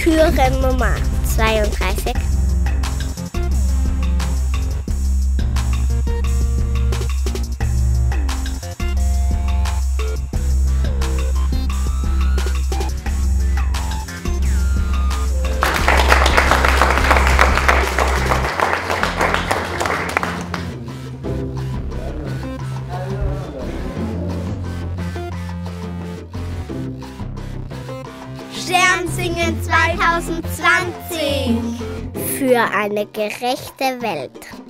Türe Nummer 32. Sternsingen 2020. Für eine gerechte Welt.